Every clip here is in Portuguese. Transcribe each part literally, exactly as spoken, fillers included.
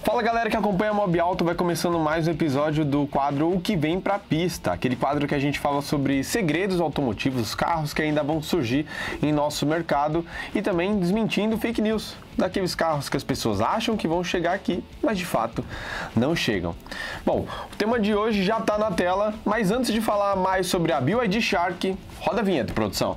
Fala galera que acompanha a Mob Auto, vai começando mais um episódio do quadro O que vem pra pista, aquele quadro que a gente fala sobre segredos automotivos, carros que ainda vão surgir em nosso mercado e também desmentindo fake news daqueles carros que as pessoas acham que vão chegar aqui, mas de fato não chegam. Bom, o tema de hoje já tá na tela, mas antes de falar mais sobre a B Y D Shark, roda a vinheta, produção.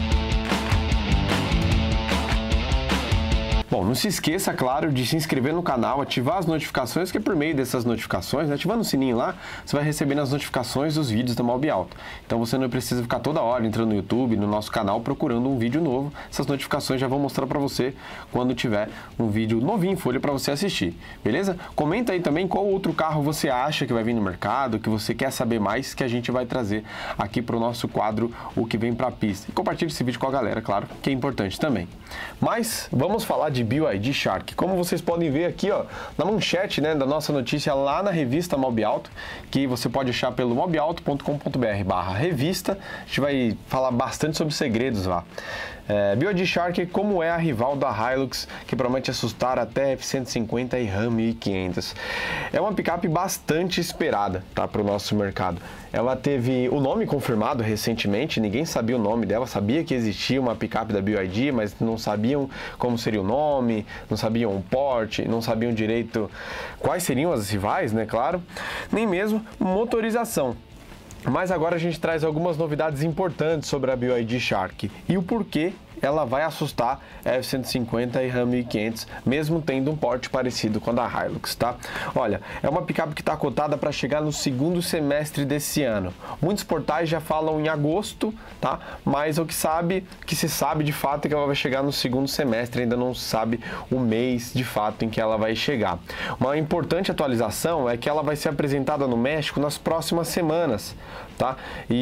Bom, não se esqueça, claro, de se inscrever no canal, ativar as notificações, que é por meio dessas notificações, né, ativando o sininho lá, você vai recebendo as notificações dos vídeos da Mob Auto. Então você não precisa ficar toda hora entrando no YouTube, no nosso canal, procurando um vídeo novo. Essas notificações já vão mostrar para você quando tiver um vídeo novinho em folha para você assistir, beleza? Comenta aí também qual outro carro você acha que vai vir no mercado, que você quer saber mais, que a gente vai trazer aqui para o nosso quadro O que vem pra pista. E compartilhe esse vídeo com a galera, claro, que é importante também. Mas vamos falar de B Y D Shark. Como vocês podem ver aqui, ó, na manchete, né, da nossa notícia lá na revista Mob Auto, que você pode achar pelo mobiauto ponto com ponto br barra revista. A gente vai falar bastante sobre segredos lá. É, B Y D Shark, como é a rival da Hilux, que promete assustar até F cento e cinquenta e Ram mil e quinhentos. É uma picape bastante esperada, tá, para o nosso mercado. Ela teve o nome confirmado recentemente, ninguém sabia o nome dela, sabia que existia uma picape da B Y D, mas não sabiam como seria o nome, não sabiam o porte, não sabiam direito quais seriam as rivais, né, claro, nem mesmo motorização. Mas agora a gente traz algumas novidades importantes sobre a B Y D Shark e o porquê ela vai assustar F cento e cinquenta e Ram mil e quinhentos, mesmo tendo um porte parecido com a da Hilux, tá? Olha, é uma picape que está cotada para chegar no segundo semestre desse ano. Muitos portais já falam em agosto, tá? Mas o que sabe, que se sabe de fato é que ela vai chegar no segundo semestre, ainda não se sabe o mês de fato em que ela vai chegar. Uma importante atualização é que ela vai ser apresentada no México nas próximas semanas, tá?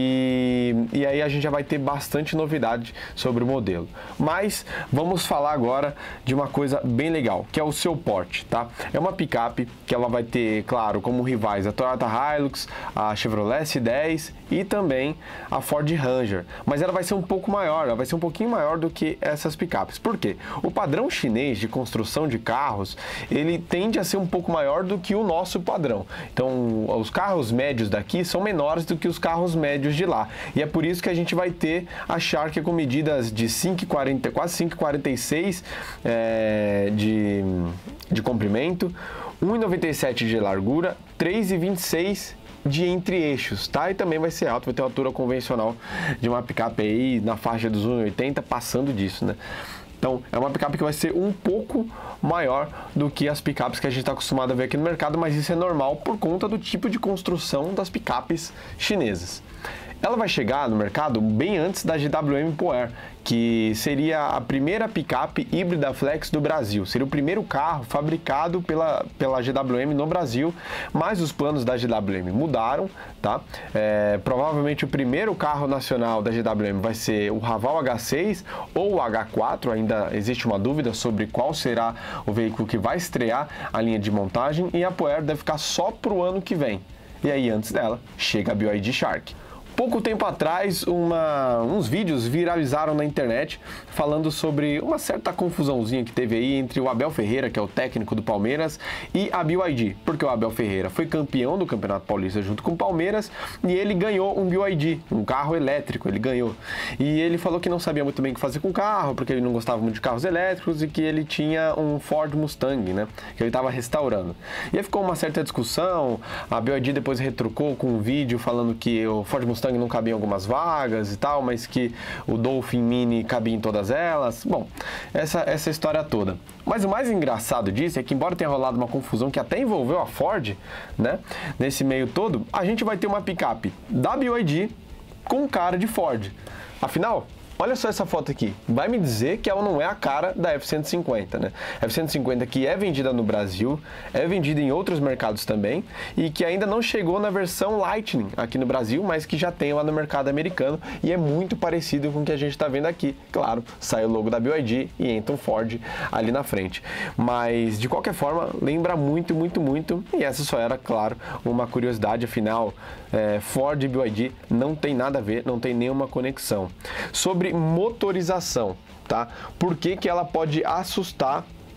E, e aí a gente já vai ter bastante novidade sobre o modelo. Mas vamos falar agora de uma coisa bem legal, que é o seu porte, tá? É uma picape que ela vai ter, claro, como rivais a Toyota Hilux, a Chevrolet S dez e também a Ford Ranger. Mas ela vai ser um pouco maior, ela vai ser um pouquinho maior do que essas picapes. Por quê? O padrão chinês de construção de carros, ele tende a ser um pouco maior do que o nosso padrão. Então, os carros médios daqui são menores do que os carros médios de lá. E é por isso que a gente vai ter a Shark com medidas de cinco e quarenta, quase cinco e quarenta e seis é, de, de comprimento, um e noventa e sete de largura, três e vinte e seis de entre-eixos, tá? E também vai ser alto, vai ter uma altura convencional de uma picape aí na faixa dos um e oitenta, passando disso, né? Então, é uma picape que vai ser um pouco maior do que as picapes que a gente está acostumado a ver aqui no mercado, mas isso é normal por conta do tipo de construção das picapes chinesas. Ela vai chegar no mercado bem antes da G W M Power, que seria a primeira picape híbrida flex do Brasil. Seria o primeiro carro fabricado pela, pela G W M no Brasil, mas os planos da G W M mudaram, tá? É, provavelmente o primeiro carro nacional da G W M vai ser o Raval H seis ou o H quatro, ainda existe uma dúvida sobre qual será o veículo que vai estrear a linha de montagem, e a Power deve ficar só para o ano que vem. E aí, antes dela, chega a B Y D Shark. Pouco tempo atrás, uma, uns vídeos viralizaram na internet falando sobre uma certa confusãozinha que teve aí entre o Abel Ferreira, que é o técnico do Palmeiras, e a B Y D, porque o Abel Ferreira foi campeão do Campeonato Paulista junto com o Palmeiras e ele ganhou um B Y D, um carro elétrico, ele ganhou. E ele falou que não sabia muito bem o que fazer com o carro, porque ele não gostava muito de carros elétricos e que ele tinha um Ford Mustang, né, que ele estava restaurando. E aí ficou uma certa discussão, a B Y D depois retrucou com um vídeo falando que o Ford Mustang não cabia em algumas vagas e tal, mas que o Dolphin Mini cabia em todas elas. Bom, essa, essa história toda. Mas o mais engraçado disso é que, embora tenha rolado uma confusão que até envolveu a Ford, né, nesse meio todo, a gente vai ter uma picape da B Y D com cara de Ford. Afinal, olha só essa foto aqui, vai me dizer que ela não é a cara da F cento e cinquenta, né? F cento e cinquenta que é vendida no Brasil, é vendida em outros mercados também e que ainda não chegou na versão Lightning aqui no Brasil, mas que já tem lá no mercado americano e é muito parecido com o que a gente está vendo aqui. Claro, sai o logo da B Y D e entra um Ford ali na frente. Mas, de qualquer forma, lembra muito, muito, muito, e essa só era, claro, uma curiosidade, afinal, é, Ford e B Y D não tem nada a ver, não tem nenhuma conexão. Sobre motorização, tá? Por que que ela pode assustar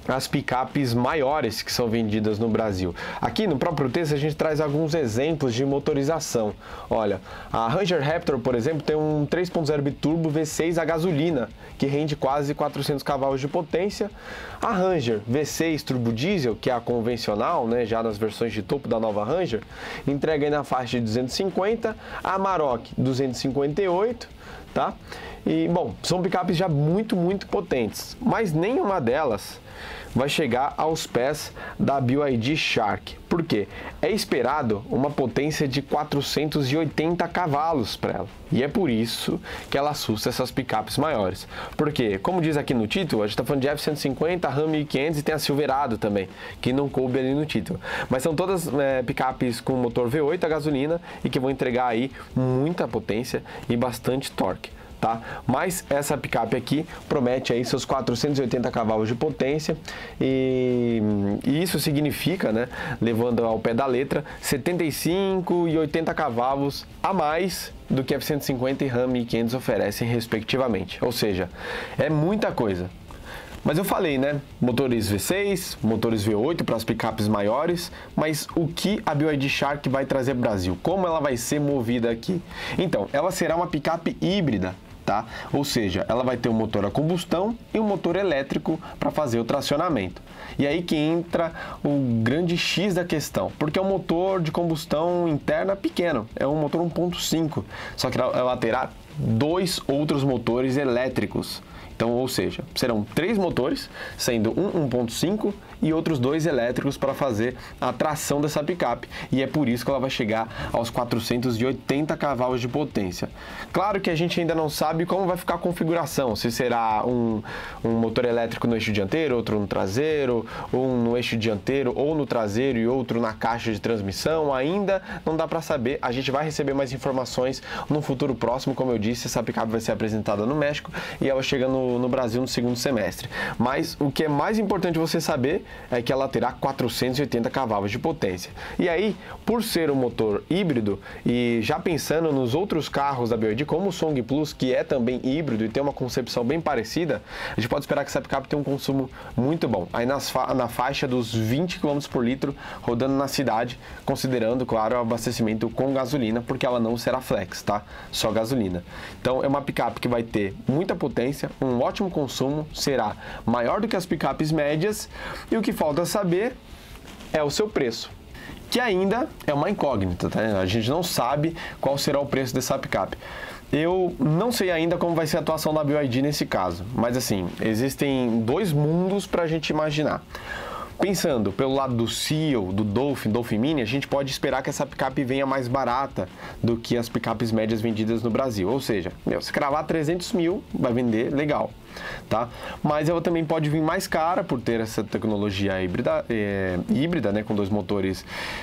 as picapes maiores que são vendidas no Brasil. Aqui no próprio texto a gente traz alguns exemplos de motorização. Olha, a Ranger Raptor, por exemplo, tem um três ponto zero biturbo V seis a gasolina, que rende quase quatrocentos cavalos de potência. A Ranger V seis Turbo Diesel, que é a convencional, né, já nas versões de topo da nova Ranger, entrega aí na faixa de duzentos e cinquenta, a Amarok duzentos e cinquenta e oito, tá? E, bom, são picapes já muito, muito potentes, mas nenhuma delas vai chegar aos pés da B Y D Shark. Por quê? É esperado uma potência de quatrocentos e oitenta cavalos para ela. E é por isso que ela assusta essas picapes maiores. Porque, como diz aqui no título, a gente está falando de F cento e cinquenta, Ram mil e quinhentos e tem a Silverado também, que não coube ali no título. Mas são todas é, picapes com motor V oito a gasolina e que vão entregar aí muita potência e bastante torque. Tá? Mas essa picape aqui promete aí seus quatrocentos e oitenta cavalos de potência e, e isso significa, né, levando ao pé da letra, setenta e cinco e oitenta cavalos a mais do que F cento e cinquenta e Ram mil e quinhentos oferecem respectivamente. Ou seja, é muita coisa. Mas eu falei, né, motores V seis, motores V oito para as picapes maiores, mas o que a B Y D Shark vai trazer para o Brasil? Como ela vai ser movida aqui? Então, ela será uma picape híbrida. Tá? Ou seja, ela vai ter um motor a combustão e um motor elétrico para fazer o tracionamento. E aí que entra o grande X da questão, porque é um motor de combustão interna pequeno, é um motor um ponto cinco, só que ela terá dois outros motores elétricos. Então, ou seja, serão três motores, sendo um um ponto cinco e outros dois elétricos para fazer a tração dessa picape. E é por isso que ela vai chegar aos quatrocentos e oitenta cavalos de potência. Claro que a gente ainda não sabe como vai ficar a configuração, se será um, um motor elétrico no eixo dianteiro, outro no traseiro, um no eixo dianteiro ou no traseiro e outro na caixa de transmissão. Ainda não dá para saber, a gente vai receber mais informações no futuro próximo. Como eu disse, essa picape vai ser apresentada no México e ela chega no no Brasil no segundo semestre. Mas o que é mais importante você saber é que ela terá quatrocentos e oitenta cavalos de potência. E aí, por ser um motor híbrido e já pensando nos outros carros da B Y D, como o Song Plus, que é também híbrido e tem uma concepção bem parecida, a gente pode esperar que essa picape tenha um consumo muito bom, aí nas fa na faixa dos vinte quilômetros por litro rodando na cidade, considerando, claro, o abastecimento com gasolina, porque ela não será flex, tá? Só gasolina. Então é uma picape que vai ter muita potência, um ótimo consumo, será maior do que as picapes médias e o que falta saber é o seu preço, que ainda é uma incógnita, tá? A gente não sabe qual será o preço dessa picape. Eu não sei ainda como vai ser a atuação da B Y D nesse caso, mas assim, existem dois mundos para a gente imaginar. Pensando pelo lado do Seal, do Dolphin, Dolphin Mini, a gente pode esperar que essa picape venha mais barata do que as picapes médias vendidas no Brasil. Ou seja, meu, se cravar trezentos mil, vai vender legal, tá? Mas ela também pode vir mais cara por ter essa tecnologia híbrida, é, híbrida, né, com dois motores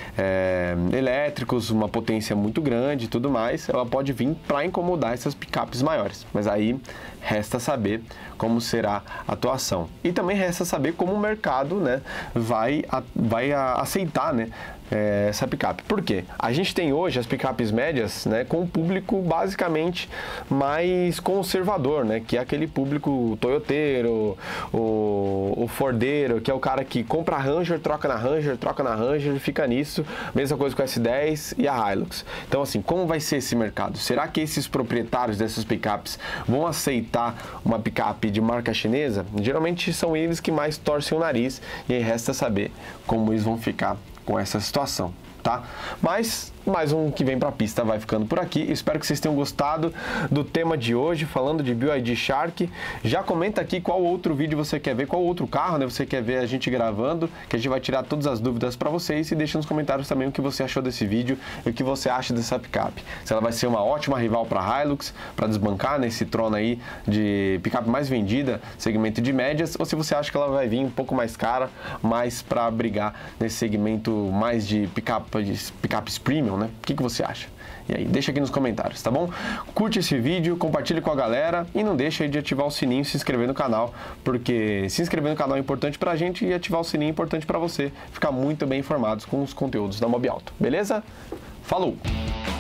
é, elétricos, uma potência muito grande e tudo mais. Ela pode vir para incomodar essas picapes maiores, mas aí resta saber como será a atuação. E também resta saber como o mercado, né, vai, a, vai a, aceitar, né, é, essa picape. Por quê? A gente tem hoje as picapes médias, né, com um público basicamente mais conservador, né, que é aquele público toyoteiro, o, o fordeiro, que é o cara que compra a Ranger, troca na Ranger, troca na Ranger e fica nisso. Mesma coisa com a S dez e a Hilux. Então, assim, como vai ser esse mercado? Será que esses proprietários dessas picapes vão aceitar uma picape de marca chinesa? Geralmente são eles que mais torcem o nariz e aí resta saber como eles vão ficar com essa situação, tá? Mas mais um que vem para a pista vai ficando por aqui. Espero que vocês tenham gostado do tema de hoje, falando de B Y D Shark. Já comenta aqui qual outro vídeo você quer ver, qual outro carro, né, você quer ver a gente gravando, que a gente vai tirar todas as dúvidas para vocês, e deixa nos comentários também o que você achou desse vídeo e o que você acha dessa picape. Se ela vai ser uma ótima rival para a Hilux, para desbancar nesse trono aí de picape mais vendida, segmento de médias, ou se você acha que ela vai vir um pouco mais cara, mais para brigar nesse segmento mais de picapes, picapes premium, né? O que, que você acha? E aí, deixa aqui nos comentários, tá bom? Curte esse vídeo, compartilhe com a galera e não deixa aí de ativar o sininho e se inscrever no canal, porque se inscrever no canal é importante pra gente e ativar o sininho é importante pra você ficar muito bem informados com os conteúdos da Mobiauto, beleza? Falou!